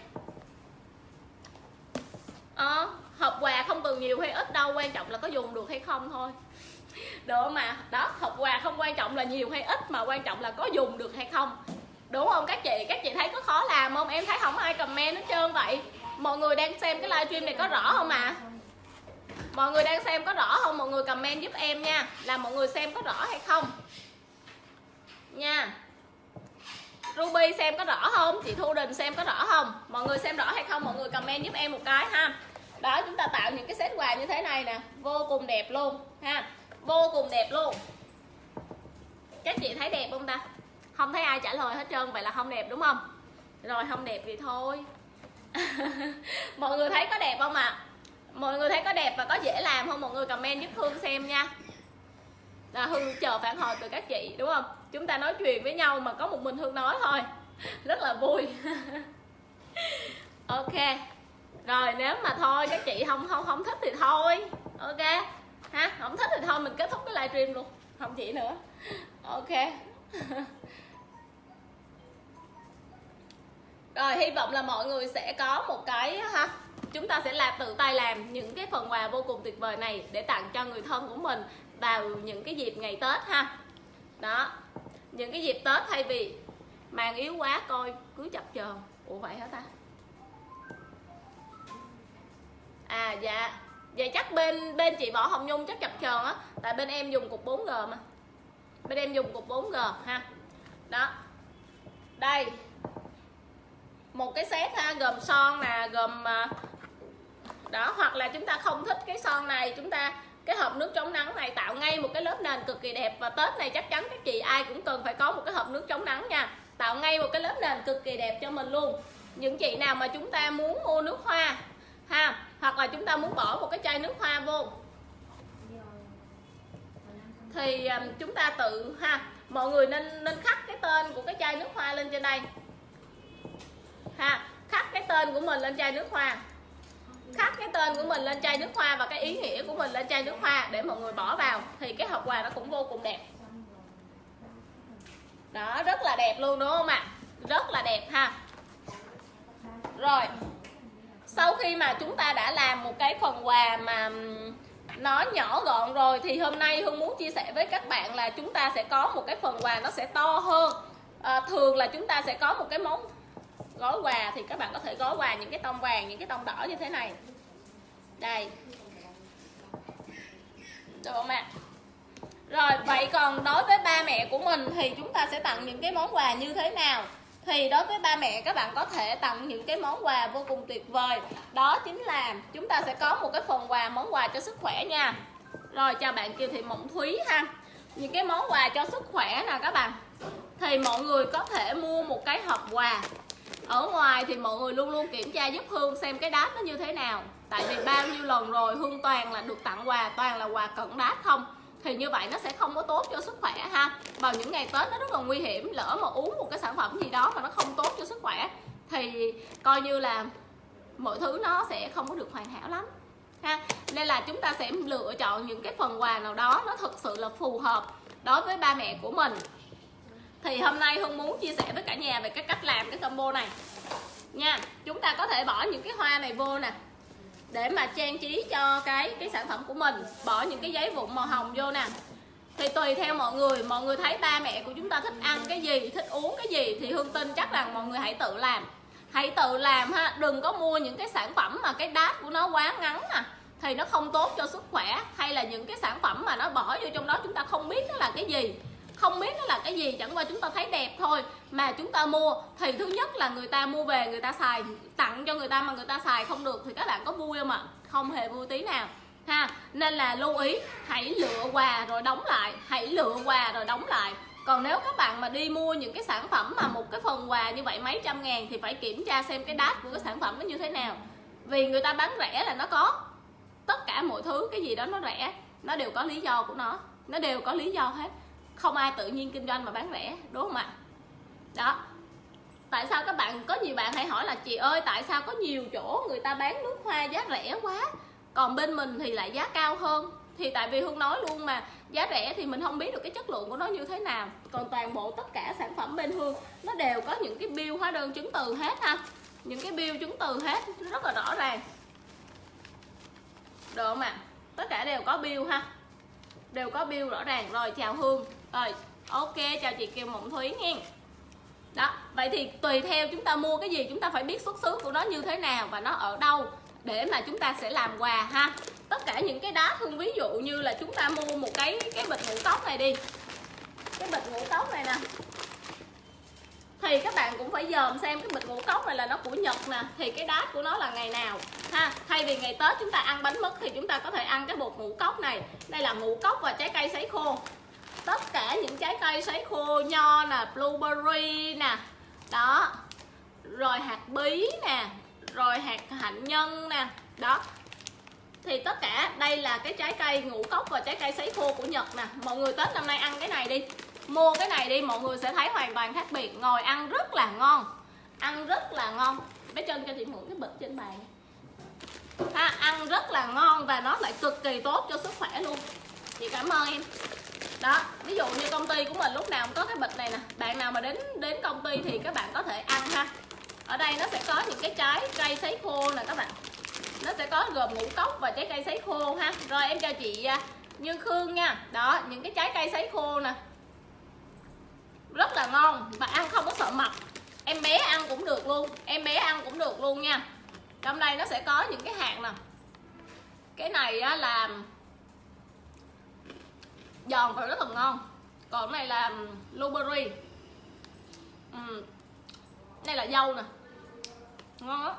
Hộp quà không cần nhiều hay ít đâu, quan trọng là có dùng được hay không thôi. Được không ạ? Đó, hộp quà không quan trọng là nhiều hay ít mà quan trọng là có dùng được hay không. Đúng không các chị? Các chị thấy có khó làm không? Em thấy không ai comment hết trơn vậy. Mọi người đang xem cái livestream này có rõ không ạ? Mọi người đang xem có rõ không? Mọi người comment giúp em nha, là mọi người xem có rõ hay không nha. Ruby xem có rõ không? Chị Thu Đình xem có rõ không? Mọi người xem rõ hay không? Mọi người comment giúp em một cái ha. Đó, chúng ta tạo những cái set quà như thế này nè, vô cùng đẹp luôn ha. Vô cùng đẹp luôn. Các chị thấy đẹp không ta? Không thấy ai trả lời hết trơn, vậy là không đẹp đúng không? Rồi không đẹp thì thôi. Mọi người thấy có đẹp không ạ? Mọi người thấy có đẹp và có dễ làm không? Mọi người comment giúp Hương xem nha. Hương chờ phản hồi từ các chị đúng không? Chúng ta nói chuyện với nhau mà có một mình Hương nói thôi. Rất là vui. Ok. Rồi nếu mà thôi các chị không thích thì thôi. Ok. Ha, không thích thì thôi mình kết thúc cái livestream luôn. Không chỉ nữa. Ok. Rồi hy vọng là mọi người sẽ có một cái ha. Chúng ta sẽ tự tay làm những cái phần quà vô cùng tuyệt vời này để tặng cho người thân của mình vào những cái dịp ngày Tết ha. Đó. Những cái dịp Tết thay vì màn yếu quá coi cứ chập chờn. Ủa vậy hả ta? À dạ. Vậy chắc bên chị Võ Hồng Nhung chắc chập chờn á, tại bên em dùng cục 4G mà. Bên em dùng cục 4G ha. Đó. Đây. Một cái set ha, gồm son nè, gồm đó, hoặc là chúng ta không thích cái son này, chúng ta cái hộp nước chống nắng này tạo ngay một cái lớp nền cực kỳ đẹp. Và Tết này chắc chắn các chị ai cũng cần phải có một cái hộp nước chống nắng nha. Tạo ngay một cái lớp nền cực kỳ đẹp cho mình luôn. Những chị nào mà chúng ta muốn mua nước hoa ha, hoặc là chúng ta muốn bỏ một cái chai nước hoa vô thì chúng ta tự ha, mọi người nên khắc cái tên của cái chai nước hoa lên trên đây ha, khắc cái tên của mình lên chai nước hoa, khắc cái tên của mình lên chai nước hoa và cái ý nghĩa của mình lên chai nước hoa để mọi người bỏ vào thì cái hộp quà nó cũng vô cùng đẹp. Đó, rất là đẹp luôn đúng không ạ? Rất là đẹp ha. Rồi sau khi mà chúng ta đã làm một cái phần quà mà nó nhỏ gọn rồi thì hôm nay Hương muốn chia sẻ với các bạn là chúng ta sẽ có một cái phần quà nó sẽ to hơn. Thường là chúng ta sẽ có một cái món gói quà thì các bạn có thể gói quà những cái tông vàng, những cái tông đỏ như thế này. Đây. Được không ạ? Rồi vậy còn đối với ba mẹ của mình thì chúng ta sẽ tặng những cái món quà như thế nào? Thì đối với ba mẹ các bạn có thể tặng những cái món quà vô cùng tuyệt vời. Đó chính là chúng ta sẽ có một cái phần quà, món quà cho sức khỏe nha. Rồi chào bạn Kiều Thị Mộng Thúy ha. Những cái món quà cho sức khỏe nè các bạn. Thì mọi người có thể mua một cái hộp quà. Ở ngoài thì mọi người luôn luôn kiểm tra giúp Hương xem cái đát nó như thế nào. Tại vì bao nhiêu lần rồi Hương toàn là được tặng quà, toàn là quà cận đát không. Thì như vậy nó sẽ không có tốt cho sức khỏe ha. Vào những ngày Tết nó rất là nguy hiểm. Lỡ mà uống một cái sản phẩm gì đó mà nó không tốt cho sức khỏe thì coi như là mọi thứ nó sẽ không có được hoàn hảo lắm ha. Nên là chúng ta sẽ lựa chọn những cái phần quà nào đó nó thực sự là phù hợp đối với ba mẹ của mình. Thì hôm nay Hương muốn chia sẻ với cả nhà về cái cách làm cái combo này nha. Chúng ta có thể bỏ những cái hoa này vô nè để mà trang trí cho cái sản phẩm của mình. Bỏ những cái giấy vụn màu hồng vô nè. Thì tùy theo mọi người thấy ba mẹ của chúng ta thích ăn cái gì, thích uống cái gì thì Hương tin chắc rằng mọi người hãy tự làm. Hãy tự làm ha, đừng có mua những cái sản phẩm mà cái đát của nó quá ngắn nè, thì nó không tốt cho sức khỏe, hay là những cái sản phẩm mà nó bỏ vô trong đó chúng ta không biết nó là cái gì, không biết nó là cái gì, chẳng qua chúng ta thấy đẹp thôi mà chúng ta mua, thì thứ nhất là người ta mua về người ta xài, tặng cho người ta mà người ta xài không được thì các bạn có vui không ạ? Không hề vui tí nào ha. Nên là lưu ý hãy lựa quà rồi đóng lại, hãy lựa quà rồi đóng lại. Còn nếu các bạn mà đi mua những cái sản phẩm mà một cái phần quà như vậy mấy trăm ngàn thì phải kiểm tra xem cái đát của cái sản phẩm nó như thế nào. Vì người ta bán rẻ là nó có tất cả mọi thứ, cái gì đó nó rẻ nó đều có lý do của nó đều có lý do hết. Không ai tự nhiên kinh doanh mà bán rẻ, đúng không ạ? Đó. Tại sao các bạn, có nhiều bạn hãy hỏi là chị ơi tại sao có nhiều chỗ người ta bán nước hoa giá rẻ quá, còn bên mình thì lại giá cao hơn? Thì tại vì Hương nói luôn mà, giá rẻ thì mình không biết được cái chất lượng của nó như thế nào. Còn toàn bộ tất cả sản phẩm bên Hương nó đều có những cái bill hóa đơn chứng từ hết ha. Những cái bill chứng từ hết rất là rõ ràng, được không ạ? Tất cả đều có bill ha, đều có bill rõ ràng. Rồi chào Hương, rồi ok, chào chị Kiều Mộng Thúy nghe. Đó, vậy thì tùy theo chúng ta mua cái gì chúng ta phải biết xuất xứ của nó như thế nào và nó ở đâu để mà chúng ta sẽ làm quà ha. Tất cả những cái đá Hương ví dụ như là chúng ta mua một cái bịch ngũ cốc này đi, cái bịch ngũ cốc này nè, thì các bạn cũng phải dòm xem cái bịch ngũ cốc này là nó của Nhật nè, thì cái đát của nó là ngày nào ha. Thay vì ngày Tết chúng ta ăn bánh mứt thì chúng ta có thể ăn cái bột ngũ cốc này. Đây là ngũ cốc và trái cây sấy khô, tất cả những trái cây sấy khô, nho nè, blueberry nè, đó, rồi hạt bí nè, rồi hạt hạnh nhân nè, đó. Thì tất cả đây là cái trái cây ngũ cốc và trái cây sấy khô của Nhật nè. Mọi người Tết năm nay ăn cái này đi, mua cái này đi, mọi người sẽ thấy hoàn toàn khác biệt. Ngồi ăn rất là ngon, ăn rất là ngon. Bé Trân cho chị mượn cái bịch trên bàn ha. Ăn rất là ngon và nó lại cực kỳ tốt cho sức khỏe luôn. Chị cảm ơn em. Đó, ví dụ như công ty của mình lúc nào cũng có cái bịch này nè. Bạn nào mà đến công ty thì các bạn có thể ăn ha. Ở đây nó sẽ có những cái trái cây sấy khô nè các bạn. Nó sẽ có gồm ngũ cốc và trái cây sấy khô ha. Rồi em chào chị Như Khương nha. Đó, những cái trái cây sấy khô nè, rất là ngon và ăn không có sợ mập. Em bé ăn cũng được luôn, em bé ăn cũng được luôn nha. Trong đây nó sẽ có những cái hạt nè. Cái này á là giòn và rất là ngon. Còn cái này là blueberry. Đây là dâu nè, ngon lắm.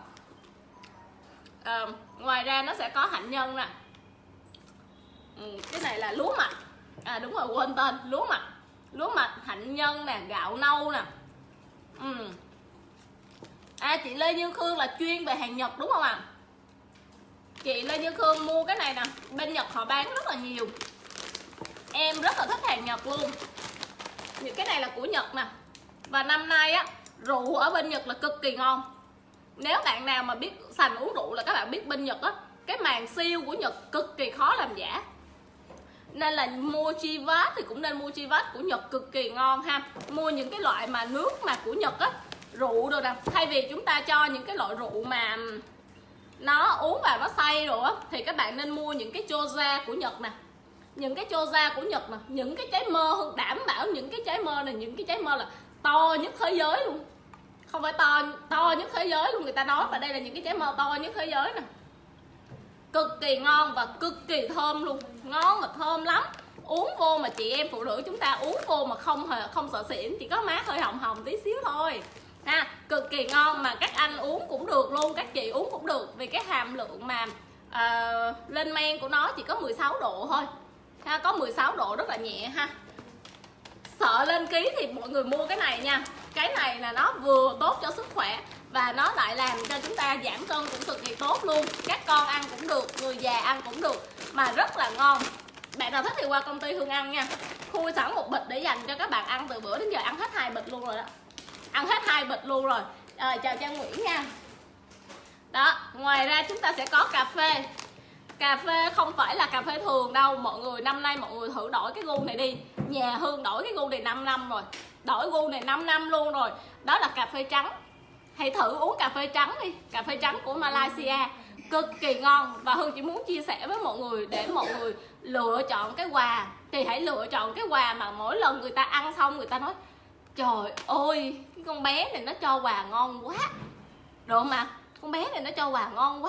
Ngoài ra nó sẽ có hạnh nhân nè. Cái này là lúa mạch. Đúng rồi, quên tên, lúa mạch, hạnh nhân nè, gạo nâu nè. Chị Lê Như Khương là chuyên về hàng Nhật đúng không ạ? Chị Lê Như Khương mua cái này nè, bên Nhật họ bán rất là nhiều. Em rất là thích hàng Nhật luôn. Những cái này là của Nhật nè. Và năm nay á, rượu ở bên Nhật là cực kỳ ngon. Nếu bạn nào mà biết sành uống rượu là các bạn biết bên Nhật á, cái màn siêu của Nhật cực kỳ khó làm giả. Nên là mua Chivas thì cũng nên mua Chivas của Nhật cực kỳ ngon ha. Mua những cái loại mà nước mà của Nhật á, rượu rồi nè. Thay vì chúng ta cho những cái loại rượu mà nó uống vào nó say rồi á, thì các bạn nên mua những cái choza của Nhật nè. Những cái choza của Nhật nè, những cái trái mơ, đảm bảo những cái trái mơ này, những cái trái mơ là to nhất thế giới luôn. Không phải to nhất thế giới luôn, người ta nói và đây là những cái trái mơ to nhất thế giới nè. Cực kỳ ngon và cực kỳ thơm luôn, ngon mà thơm lắm. Uống vô mà chị em phụ nữ chúng ta uống vô mà không sợ xỉn, chỉ có má hơi hồng hồng tí xíu thôi ha. Cực kỳ ngon mà các anh uống cũng được luôn, các chị uống cũng được, vì cái hàm lượng mà lên men của nó chỉ có 16 độ thôi ha, có 16 độ rất là nhẹ ha. Sợ lên ký thì mọi người mua cái này nha. Cái này là nó vừa tốt cho sức khỏe và nó lại làm cho chúng ta giảm cân cũng cực kỳ tốt luôn. Các con ăn cũng được, người già ăn cũng được mà rất là ngon. Bạn nào thích thì qua công ty Hương ăn nha. Khui sẵn một bịch để dành cho các bạn ăn, từ bữa đến giờ ăn hết 2 bịch luôn rồi đó. Ăn hết 2 bịch luôn rồi. Chào Trang Nguyễn nha. Đó, ngoài ra chúng ta sẽ có cà phê. Cà phê không phải là cà phê thường đâu mọi người. Năm nay mọi người thử đổi cái gu này đi. Nhà Hương đổi cái gu này 5 năm rồi. Đổi gu này 5 năm luôn rồi. Đó là cà phê trắng. Hãy thử uống cà phê trắng đi. Cà phê trắng của Malaysia cực kỳ ngon. Và Hương chỉ muốn chia sẻ với mọi người để mọi người lựa chọn cái quà. Thì hãy lựa chọn cái quà mà mỗi lần người ta ăn xong người ta nói trời ơi, cái con bé này nó cho quà ngon quá. Được không ạ? Con bé này nó cho quà ngon quá.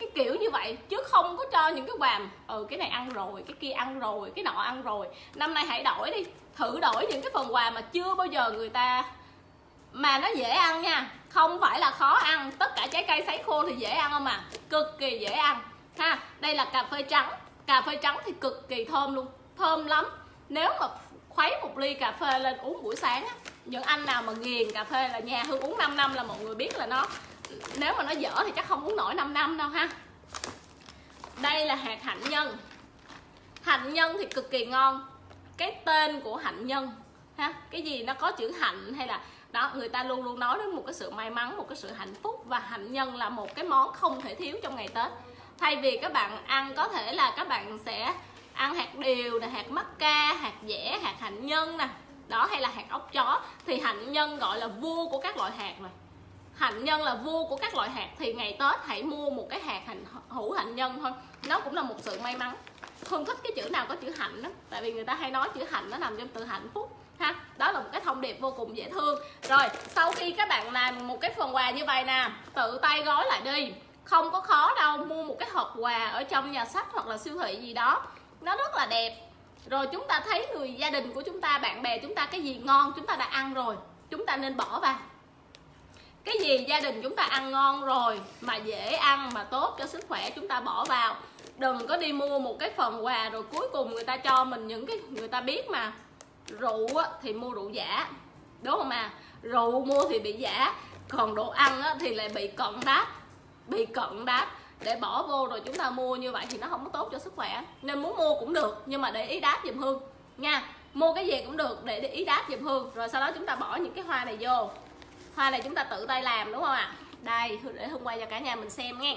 cái kiểu như vậy, chứ không có cho những cái quà cái này ăn rồi, cái kia ăn rồi, cái nọ ăn rồi. Năm nay hãy đổi đi, thử đổi những cái phần quà mà chưa bao giờ người ta, mà nó dễ ăn nha, không phải là khó ăn. Tất cả trái cây sấy khô thì dễ ăn không à, cực kỳ dễ ăn ha. Đây là cà phê trắng, cà phê trắng thì cực kỳ thơm luôn, thơm lắm. Nếu mà khuấy một ly cà phê lên uống buổi sáng á, những anh nào mà ghiền cà phê là nhà Hương uống 5 năm là mọi người biết là nó, nếu mà nó dở thì chắc không uống nổi 5 năm đâu ha. Đây là hạt hạnh nhân. Hạnh nhân thì cực kỳ ngon. Cái tên của hạnh nhân ha, cái gì nó có chữ hạnh hay là đó, người ta luôn luôn nói đến một cái sự may mắn, một cái sự hạnh phúc. Và hạnh nhân là một cái món không thể thiếu trong ngày Tết. Thay vì các bạn ăn, có thể là các bạn sẽ ăn hạt điều nè, hạt mắc ca, hạt dẻ, hạt hạnh nhân nè, đó, hay là hạt ốc chó, thì hạnh nhân gọi là vua của các loại hạt rồi. Hạnh nhân là vua của các loại hạt, thì ngày Tết hãy mua một cái hạt hữu hạnh nhân thôi, nó cũng là một sự may mắn. Không thích cái chữ nào có chữ hạnh đó, tại vì người ta hay nói chữ hạnh nó nằm trong từ hạnh phúc ha. Đó là một cái thông điệp vô cùng dễ thương. Rồi sau khi các bạn làm một cái phần quà như vậy nè, tự tay gói lại đi, không có khó đâu. Mua một cái hộp quà ở trong nhà sách hoặc là siêu thị gì đó, nó rất là đẹp. Rồi chúng ta thấy người gia đình của chúng ta, bạn bè chúng ta cái gì ngon chúng ta đã ăn rồi, chúng ta nên bỏ vào. Cái gì gia đình chúng ta ăn ngon rồi mà dễ ăn mà tốt cho sức khỏe chúng ta bỏ vào. Đừng có đi mua một cái phần quà rồi cuối cùng người ta cho mình những cái, người ta biết mà rượu thì mua rượu giả, đúng không à, rượu mua thì bị giả, còn đồ ăn thì lại bị cận đáp, để bỏ vô rồi chúng ta mua như vậy thì nó không có tốt cho sức khỏe. Nên muốn mua cũng được nhưng mà để ý đáp giùm Hương nha, mua cái gì cũng được để ý đáp giùm Hương. Rồi sau đó chúng ta bỏ những cái hoa này vô. Hoa này chúng ta tự tay làm đúng không ạ? Đây, để Hương quay cho cả nhà mình xem nghe.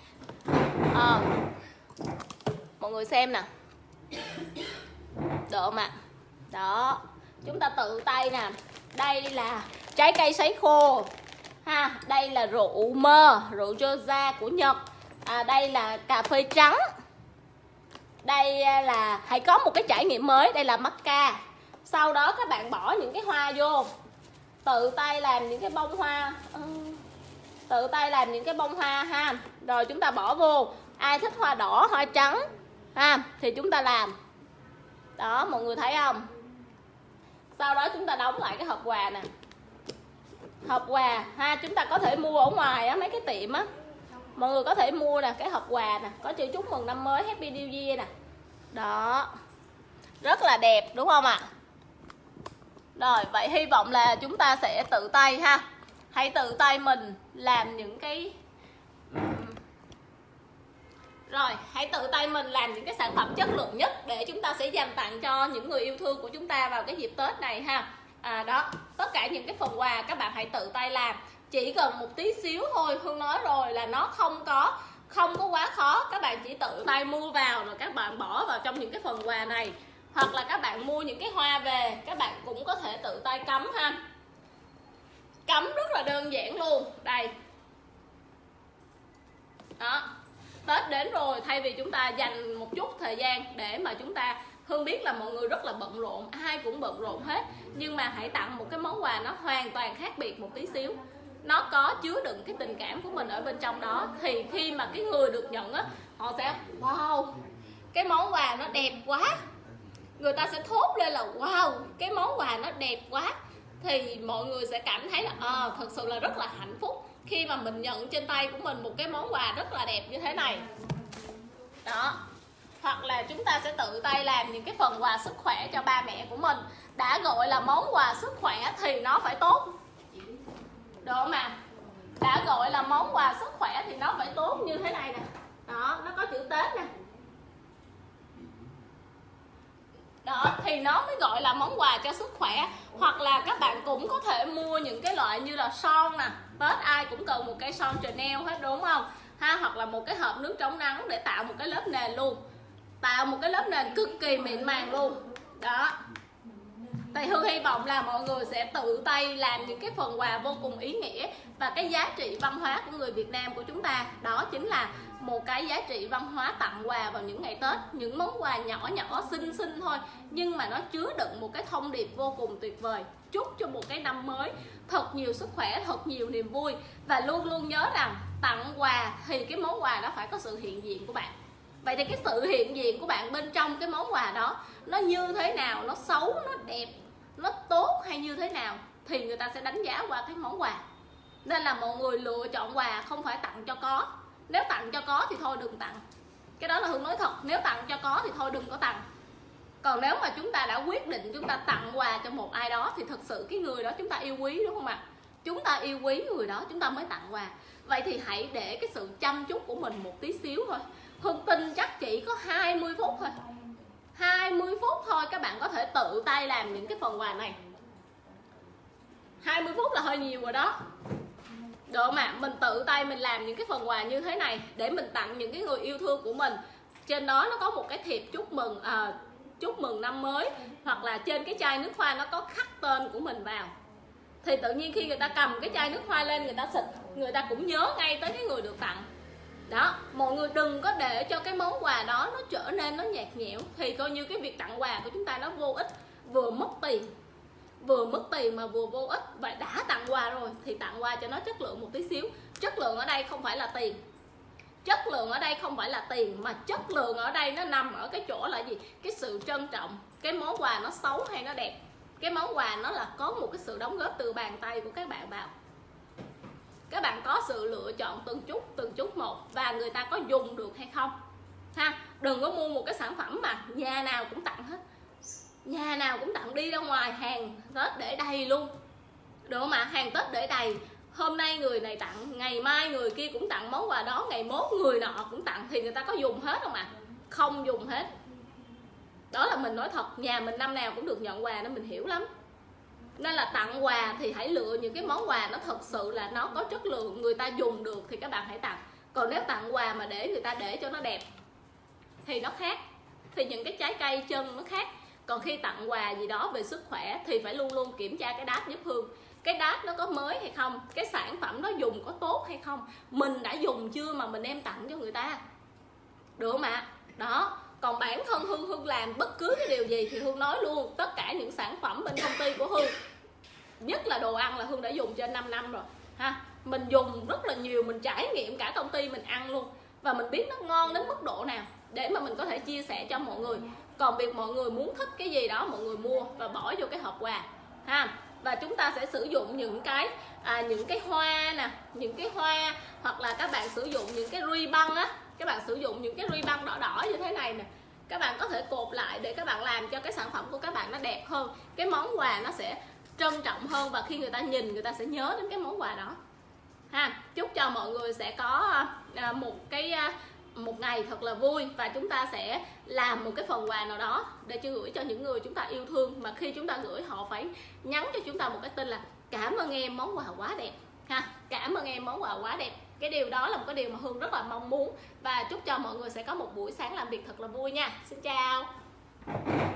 Mọi người xem nè, được không ạ? Đó, chúng ta tự tay nè. Đây là trái cây sấy khô ha, đây là rượu mơ, rượu Joza của Nhật, đây là cà phê trắng, đây là hãy có một cái trải nghiệm mới, đây là macca. Sau đó các bạn bỏ những cái hoa vô, tự tay làm những cái bông hoa, tự tay làm những cái bông hoa ha. Rồi chúng ta bỏ vô, ai thích hoa đỏ, hoa trắng ha thì chúng ta làm. Đó, mọi người thấy không? Sau đó chúng ta đóng lại cái hộp quà nè. Hộp quà ha, chúng ta có thể mua ở ngoài á, mấy cái tiệm á, mọi người có thể mua nè, cái hộp quà nè, có chữ chúc mừng năm mới, Happy New Year nè. Đó, rất là đẹp đúng không ạ? Rồi, vậy hy vọng là chúng ta sẽ tự tay ha. Hãy tự tay mình làm những cái hãy tự tay mình làm những cái sản phẩm chất lượng nhất để chúng ta sẽ dành tặng cho những người yêu thương của chúng ta vào cái dịp Tết này ha. Đó, tất cả những cái phần quà các bạn hãy tự tay làm, chỉ cần một tí xíu thôi. Hương nói rồi là nó không có quá khó, các bạn chỉ tự tay mua vào rồi các bạn bỏ vào trong những cái phần quà này. Hoặc là các bạn mua những cái hoa về, các bạn cũng có thể tự tay cắm ha. Cắm rất là đơn giản luôn. Đây. Đó. Tết đến rồi, thay vì chúng ta dành một chút thời gian để mà chúng ta, Hương biết là mọi người rất là bận rộn, ai cũng bận rộn hết, nhưng mà hãy tặng một cái món quà nó hoàn toàn khác biệt một tí xíu, nó có chứa đựng cái tình cảm của mình ở bên trong đó. Thì khi mà cái người được nhận á, họ sẽ wow, cái món quà nó đẹp quá, người ta sẽ thốt lên là wow, cái món quà nó đẹp quá, thì mọi người sẽ cảm thấy là thật sự là rất là hạnh phúc khi mà mình nhận trên tay của mình một cái món quà rất là đẹp như thế này. Đó. Hoặc là chúng ta sẽ tự tay làm những cái phần quà sức khỏe cho ba mẹ của mình. Đã gọi là món quà sức khỏe thì nó phải tốt, được không ạ? Đã gọi là món quà sức khỏe thì nó phải tốt như thế này nè. Đó, nó có chữ Tết nè. Đó, thì nó mới gọi là món quà cho sức khỏe. Hoặc là các bạn cũng có thể mua những cái loại như là son nè. Tết ai cũng cần một cây son Chanel hết đúng không? Ha, hoặc là một cái hộp nước chống nắng để tạo một cái lớp nền luôn. Tạo một cái lớp nền cực kỳ mịn màng luôn. Đó. Thì Hương hy vọng là mọi người sẽ tự tay làm những cái phần quà vô cùng ý nghĩa. Và cái giá trị văn hóa của người Việt Nam của chúng ta đó chính là một cái giá trị văn hóa tặng quà vào những ngày Tết. Những món quà nhỏ nhỏ xinh xinh thôi, nhưng mà nó chứa đựng một cái thông điệp vô cùng tuyệt vời. Chúc cho một cái năm mới thật nhiều sức khỏe, thật nhiều niềm vui. Và luôn luôn nhớ rằng tặng quà thì cái món quà đó phải có sự hiện diện của bạn. Vậy thì cái sự hiện diện của bạn bên trong cái món quà đó nó như thế nào, nó xấu, nó đẹp, nó tốt hay như thế nào thì người ta sẽ đánh giá qua cái món quà. Nên là mọi người lựa chọn quà không phải tặng cho có. Nếu tặng cho có thì thôi đừng tặng. Cái đó là Hương nói thật, nếu tặng cho có thì thôi đừng có tặng. Còn nếu mà chúng ta đã quyết định chúng ta tặng quà cho một ai đó thì thực sự cái người đó chúng ta yêu quý, đúng không ạ? Chúng ta yêu quý người đó chúng ta mới tặng quà. Vậy thì hãy để cái sự chăm chút của mình một tí xíu thôi. Hương tin chắc chỉ có 20 phút thôi, 20 phút thôi các bạn có thể tự tay làm những cái phần quà này. 20 phút là hơi nhiều rồi đó, được không ạ? Mình tự tay mình làm những cái phần quà như thế này để mình tặng những cái người yêu thương của mình. Trên đó nó có một cái thiệp chúc mừng năm mới, hoặc là trên cái chai nước hoa nó có khắc tên của mình vào. Thì tự nhiên khi người ta cầm cái chai nước hoa lên, người ta xịt, người ta cũng nhớ ngay tới cái người được tặng. Đó, mọi người đừng có để cho cái món quà đó nó trở nên nó nhạt nhẽo. Thì coi như cái việc tặng quà của chúng ta nó vô ích, vừa mất tiền mà vừa vô ích. Và đã tặng quà rồi thì tặng quà cho nó chất lượng một tí xíu. Chất lượng ở đây không phải là tiền, chất lượng ở đây không phải là tiền, mà chất lượng ở đây nó nằm ở cái chỗ là gì? Cái sự trân trọng. Cái món quà nó xấu hay nó đẹp, cái món quà nó là có một cái sự đóng góp từ bàn tay của các bạn vào. Các bạn có sự lựa chọn từng chút một, và người ta có dùng được hay không ha. Đừng có mua một cái sản phẩm mà nhà nào cũng tặng hết, nhà nào cũng tặng, đi ra ngoài hàng Tết để đầy luôn, được không ạ? Hàng Tết để đầy, hôm nay người này tặng, ngày mai người kia cũng tặng món quà đó, ngày mốt người nọ cũng tặng, thì người ta có dùng hết không ạ? Không dùng hết. Đó là mình nói thật, nhà mình năm nào cũng được nhận quà nên mình hiểu lắm. Nên là tặng quà thì hãy lựa những cái món quà nó thật sự là nó có chất lượng, người ta dùng được thì các bạn hãy tặng. Còn nếu tặng quà mà để người ta để cho nó đẹp thì nó khác, thì những cái trái cây chân nó khác. Còn khi tặng quà gì đó về sức khỏe thì phải luôn luôn kiểm tra cái đát giúp Hương. Cái đát nó có mới hay không, cái sản phẩm nó dùng có tốt hay không, mình đã dùng chưa mà mình đem tặng cho người ta, được không ạ? Đó. Còn bản thân Hương làm bất cứ cái điều gì thì Hương nói luôn, tất cả những sản phẩm bên công ty của Hương, nhất là đồ ăn là Hương đã dùng trên 5 năm rồi ha. Mình dùng rất là nhiều, mình trải nghiệm cả công ty mình ăn luôn, và mình biết nó ngon đến mức độ nào để mà mình có thể chia sẻ cho mọi người. Còn việc mọi người muốn thích cái gì đó mọi người mua và bỏ vô cái hộp quà ha. Và chúng ta sẽ sử dụng những cái hoa nè, những cái hoa, hoặc là các bạn sử dụng những cái ribbon á, các bạn sử dụng những cái ribbon đỏ đỏ như thế này nè, các bạn có thể cột lại để các bạn làm cho cái sản phẩm của các bạn nó đẹp hơn, cái món quà nó sẽ trân trọng hơn, và khi người ta nhìn người ta sẽ nhớ đến cái món quà đó ha. Chúc cho mọi người sẽ có một ngày thật là vui, và chúng ta sẽ làm một cái phần quà nào đó để gửi cho những người chúng ta yêu thương, mà khi chúng ta gửi họ phải nhắn cho chúng ta một cái tin là cảm ơn em, món quà quá đẹp ha, cảm ơn em, món quà quá đẹp. Cái điều đó là một cái điều mà Hương rất là mong muốn, và chúc cho mọi người sẽ có một buổi sáng làm việc thật là vui nha. Xin chào.